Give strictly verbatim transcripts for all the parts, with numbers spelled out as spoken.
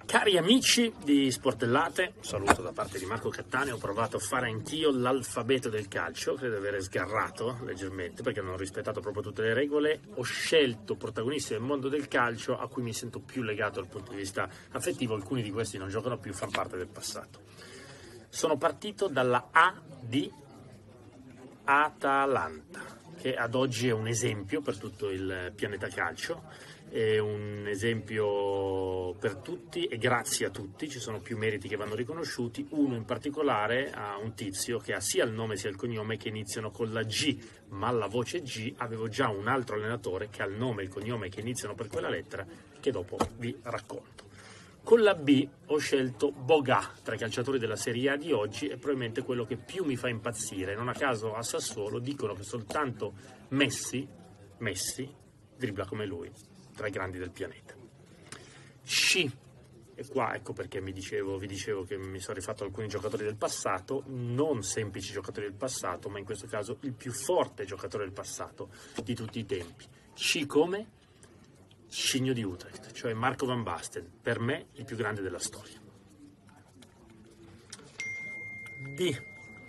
Cari amici di Sportellate, un saluto da parte di Marco Cattaneo. Ho provato a fare anch'io l'alfabeto del calcio, credo di aver sgarrato leggermente perché non ho rispettato proprio tutte le regole. Ho scelto protagonisti del mondo del calcio a cui mi sento più legato dal punto di vista affettivo. Alcuni di questi non giocano più, fanno parte del passato. Sono partito dalla A di Atalanta, che ad oggi è un esempio per tutto il pianeta calcio. È un esempio per tutti e grazie a tutti, ci sono più meriti che vanno riconosciuti. Uno in particolare ha un tizio che ha sia il nome sia il cognome che iniziano con la G, ma alla voce G avevo già un altro allenatore che ha il nome e il cognome che iniziano per quella lettera, che dopo vi racconto. Con la B ho scelto Boga, tra i calciatori della Serie A di oggi, è probabilmente quello che più mi fa impazzire. Non a caso a Sassuolo dicono che soltanto Messi, Messi dribbla come lui, tra i grandi del pianeta. C, e qua ecco perché mi dicevo, vi dicevo che mi sono rifatto alcuni giocatori del passato, non semplici giocatori del passato, ma in questo caso il più forte giocatore del passato di tutti i tempi. C come? Cigno di Utrecht, cioè Marco Van Basten, per me il più grande della storia. D.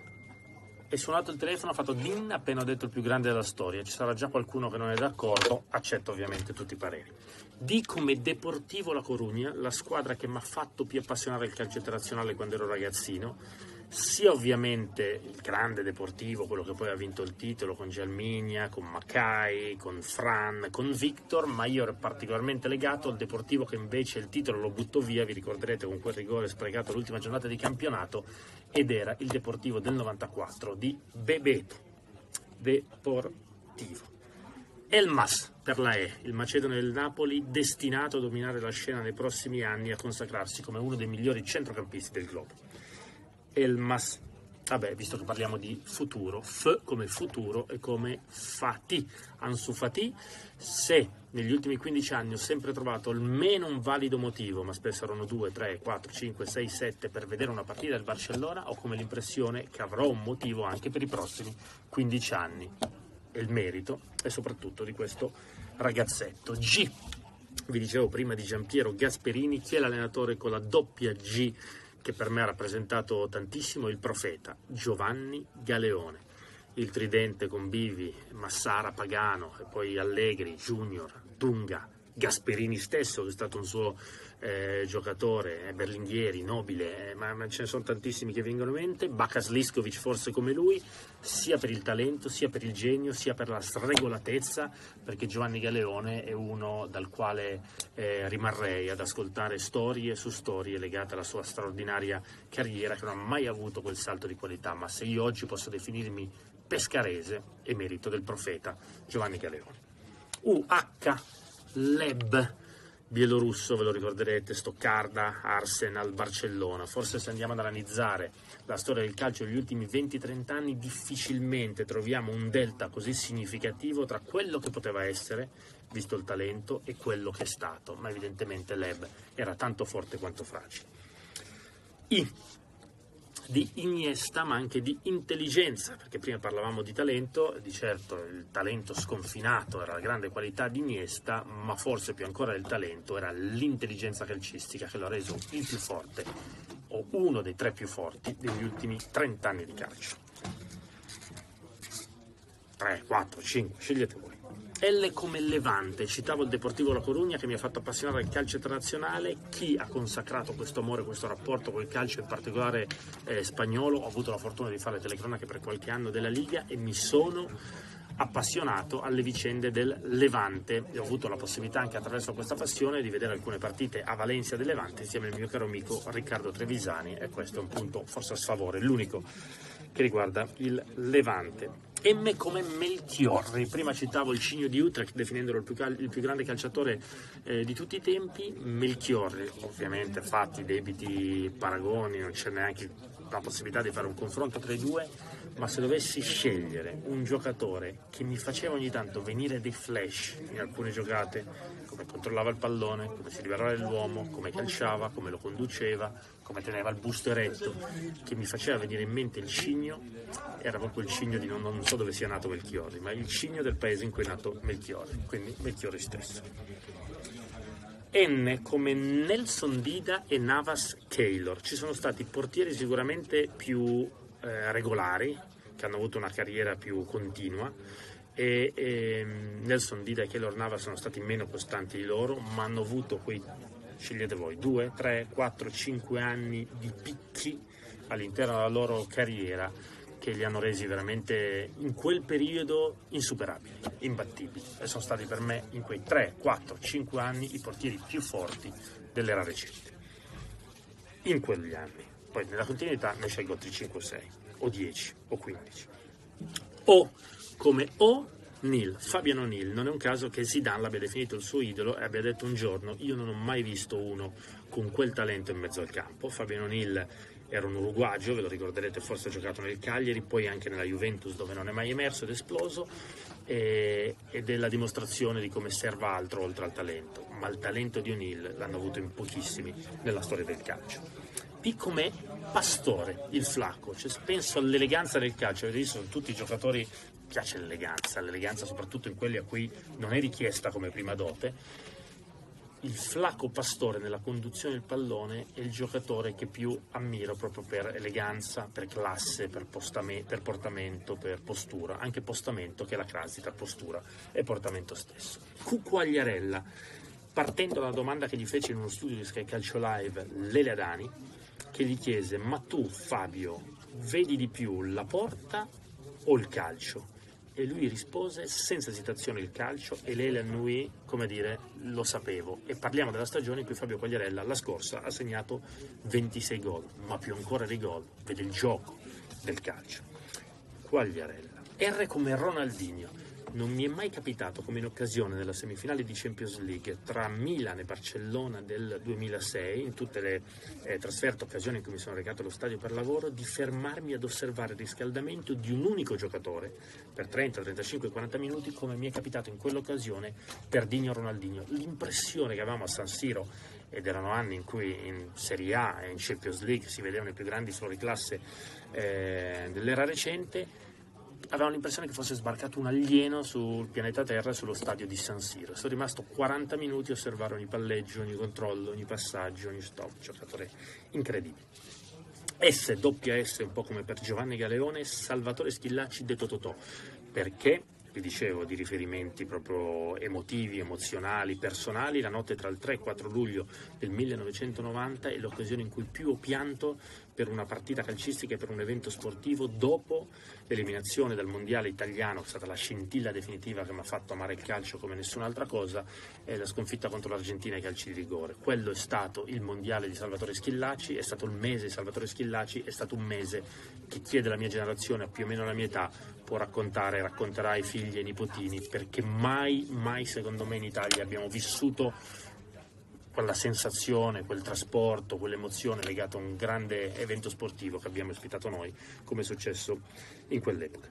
È suonato il telefono, ha fatto din appena ho detto il più grande della storia. Ci sarà già qualcuno che non è d'accordo, accetto ovviamente tutti i pareri. D come Deportivo La Coruña, la squadra che mi ha fatto più appassionare il calcio internazionale quando ero ragazzino, sia ovviamente il grande Deportivo, quello che poi ha vinto il titolo con Gelminia, con Macai, con Fran, con Victor, ma io ero particolarmente legato al Deportivo che invece il titolo lo buttò via, vi ricorderete, con quel rigore sprecato l'ultima giornata di campionato, ed era il Deportivo del novantaquattro di Bebeto. Deportivo. Elmas per la E, il macedone del Napoli, destinato a dominare la scena nei prossimi anni e a consacrarsi come uno dei migliori centrocampisti del globo. Elmas, vabbè, visto che parliamo di futuro, F come futuro e come Fati, Ansu Fati. Se negli ultimi quindici anni ho sempre trovato almeno un valido motivo, ma spesso erano due, tre, quattro, cinque, sei, sette per vedere una partita del Barcellona, ho come l'impressione che avrò un motivo anche per i prossimi quindici anni. E il merito è soprattutto di questo ragazzetto. G, vi dicevo prima di Giampiero Gasperini, chi è l'allenatore con la doppia G che per me ha rappresentato tantissimo? Il profeta Giovanni Galeone, il tridente con Bivi, Massara, Pagano e poi Allegri, Junior, Dunga, Gasperini stesso che è stato un suo eh, giocatore, Berlinghieri, Nobile, eh, ma, ma ce ne sono tantissimi che vengono in mente. Bakas Liskovic forse come lui, sia per il talento, sia per il genio, sia per la sregolatezza, perché Giovanni Galeone è uno dal quale eh, rimarrei ad ascoltare storie su storie legate alla sua straordinaria carriera, che non ha mai avuto quel salto di qualità, ma se io oggi posso definirmi pescarese è merito del profeta Giovanni Galeone. U H Leb, bielorusso, ve lo ricorderete, Stoccarda, Arsenal, Barcellona. Forse se andiamo ad analizzare la storia del calcio degli ultimi venti trenta anni difficilmente troviamo un delta così significativo tra quello che poteva essere, visto il talento, e quello che è stato, ma evidentemente Leb era tanto forte quanto fragile. I di Iniesta, ma anche di intelligenza, perché prima parlavamo di talento, di certo il talento sconfinato era la grande qualità di Iniesta, ma forse più ancora del talento era l'intelligenza calcistica che lo ha reso il più forte, o uno dei tre più forti degli ultimi trenta anni di calcio. tre, quattro, cinque, scegliete voi. L come Levante, citavo il Deportivo La Coruña che mi ha fatto appassionare al calcio internazionale. Chi ha consacrato questo amore, questo rapporto col calcio, in particolare eh, spagnolo? Ho avuto la fortuna di fare telecronache per qualche anno della Liga e mi sono appassionato alle vicende del Levante e ho avuto la possibilità anche attraverso questa passione di vedere alcune partite a Valencia del Levante insieme al mio caro amico Riccardo Trevisani, e questo è un punto forse a sfavore, l'unico che riguarda il Levante. M come Melchiorri, prima citavo il Cigno di Utrecht definendolo il più, cal- il più grande calciatore eh, di tutti i tempi. Melchiorri, ovviamente fatti debiti paragoni, non c'è neanche la possibilità di fare un confronto tra i due, ma se dovessi scegliere un giocatore che mi faceva ogni tanto venire dei flash in alcune giocate, come controllava il pallone, come si liberava dell'uomo, come calciava, come lo conduceva, come teneva il busto eretto, che mi faceva venire in mente il Cigno, era proprio il Cigno di non, non so dove sia nato Melchiorri, ma il Cigno del paese in cui è nato Melchiorri, quindi Melchiorri stesso. N come Nelson Dida e Navas Keylor. Ci sono stati portieri sicuramente più eh, regolari, che hanno avuto una carriera più continua, e, e Nelson Dida e Keylor Navas sono stati meno costanti di loro, ma hanno avuto quei, scegliete voi, due, tre, quattro, cinque anni di picchi all'interno della loro carriera che li hanno resi veramente in quel periodo insuperabili, imbattibili, e sono stati per me in quei tre, quattro, cinque anni i portieri più forti dell'era recente in quegli anni. Poi nella continuità ne scelgo altri cinque o sei o dieci o quindici. O come O'Neill, Fabian O'Neill. Non è un caso che Zidane l'abbia definito il suo idolo e abbia detto un giorno: io non ho mai visto uno con quel talento in mezzo al campo. Fabian O'Neill era un uruguagio, ve lo ricorderete, forse ha giocato nel Cagliari, poi anche nella Juventus, dove non è mai emerso ed esploso, e, ed è la dimostrazione di come serva altro oltre al talento. Ma il talento di O'Neill l'hanno avuto in pochissimi nella storia del calcio. P come Pastore, il Flacco. Cioè, penso all'eleganza del calcio, avete visto, sono tutti i giocatori, piace l'eleganza, l'eleganza soprattutto in quelli a cui non è richiesta come prima dote. Il Flacco Pastore nella conduzione del pallone è il giocatore che più ammiro proprio per eleganza, per classe, per, postame- per portamento, per postura, anche postamento, che è la crasi tra postura e portamento stesso. Q Quagliarella, partendo dalla domanda che gli fece in uno studio di Sky Calcio Live Lele Adani, che gli chiese: ma tu Fabio vedi di più la porta o il calcio? E lui rispose senza esitazione il calcio, e Lele annui, come dire, lo sapevo. E parliamo della stagione in cui Fabio Quagliarella, la scorsa, ha segnato ventisei gol, ma più ancora dei gol, vede il gioco del calcio. Quagliarella. R come Ronaldinho. Non mi è mai capitato, come in occasione della semifinale di Champions League tra Milan e Barcellona del duemilasei, in tutte le eh, trasferte, occasioni in cui mi sono recato allo stadio per lavoro, di fermarmi ad osservare il riscaldamento di un unico giocatore per trenta, trentacinque, quaranta minuti, come mi è capitato in quell'occasione per Digno Ronaldinho. L'impressione che avevamo a San Siro, ed erano anni in cui in Serie A e in Champions League si vedevano i più grandi fuoriclasse eh, dell'era recente, avevano l'impressione che fosse sbarcato un alieno sul pianeta Terra, sullo stadio di San Siro. Sono rimasto quaranta minuti a osservare ogni palleggio, ogni controllo, ogni passaggio, ogni stop. Giocatore incredibile. S, doppia S, un po' come per Giovanni Galeone, Salvatore Schillaci de Tototò. Perché? Vi dicevo di riferimenti proprio emotivi, emozionali, personali. La notte tra il tre e il quattro luglio del millenovecentonovanta è l'occasione in cui più ho pianto per una partita calcistica e per un evento sportivo dopo l'eliminazione dal mondiale italiano, che è stata la scintilla definitiva che mi ha fatto amare il calcio come nessun'altra cosa, è la sconfitta contro l'Argentina ai calci di rigore. Quello è stato il mondiale di Salvatore Schillaci, è stato il mese di Salvatore Schillaci, è stato un mese che chi è della mia generazione, a più o meno la mia età, può raccontare, racconterà ai figli e ai nipotini, perché mai, mai secondo me in Italia abbiamo vissuto quella sensazione, quel trasporto, quell'emozione legata a un grande evento sportivo che abbiamo ospitato noi, come è successo in quell'epoca.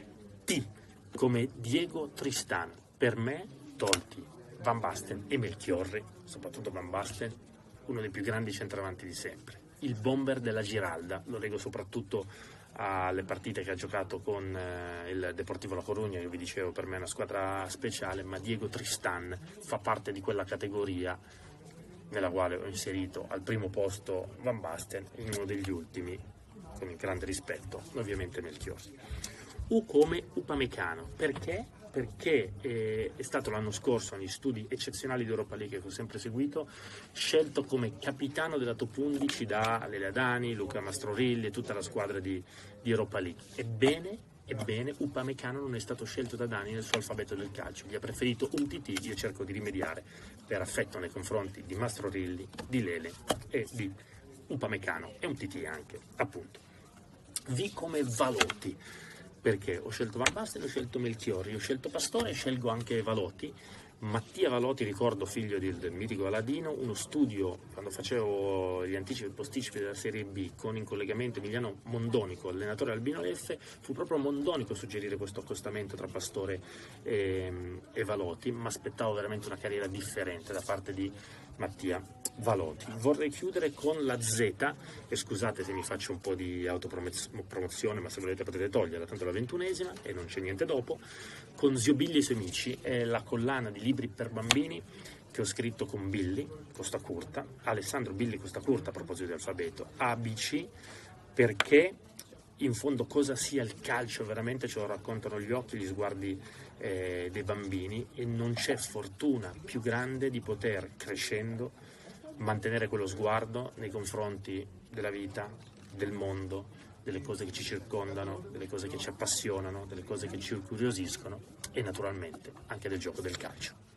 T come Diego Tristan. Per me, tolti Van Basten e Melchiorri, soprattutto Van Basten, uno dei più grandi centravanti di sempre. Il bomber della Giralda, lo leggo soprattutto alle partite che ha giocato con eh, il Deportivo La Coruña. Io vi dicevo, per me è una squadra speciale, ma Diego Tristan fa parte di quella categoria nella quale ho inserito al primo posto Van Basten, in uno degli ultimi, con il grande rispetto, ovviamente Melchiorri. U come Upamecano. Perché? Perché eh, è stato l'anno scorso, negli studi eccezionali di Europa League che ho sempre seguito, scelto come capitano della top undici da Lele Adani, Luca Mastrorilli e tutta la squadra di, di Europa League. Ebbene, ebbene, Upamecano non è stato scelto da Dani nel suo alfabeto del calcio, gli ha preferito un T T. Io cerco di rimediare per affetto nei confronti di Mastrorilli, di Lele e di Upamecano, e un T T anche, appunto. V come Valotti. Perché ho scelto Van Basten, ho scelto Melchiorri, ho scelto Pastore e scelgo anche Valotti. Mattia Valotti, ricordo, figlio del, del mitico Aladino, uno studio quando facevo gli anticipi e posticipi della Serie B con in collegamento Emiliano Mondonico, allenatore Albino Leffe. Fu proprio Mondonico a suggerire questo accostamento tra Pastore e, e Valotti, ma aspettavo veramente una carriera differente da parte di Mattia Valotti. Vorrei chiudere con la Z, e scusate se mi faccio un po' di autopromozione, ma se volete potete toglierla, tanto è la ventunesima e non c'è niente dopo, con Ziobilli e i suoi amici. È la collana di libri per bambini che ho scritto con Billy Costacurta, Alessandro Billy Costacurta, a proposito di alfabeto, A B C, perché in fondo cosa sia il calcio veramente ce lo raccontano gli occhi, gli sguardi eh, dei bambini, e non c'è fortuna più grande di poter, crescendo, mantenere quello sguardo nei confronti della vita, del mondo, delle cose che ci circondano, delle cose che ci appassionano, delle cose che ci incuriosiscono e naturalmente anche del gioco del calcio.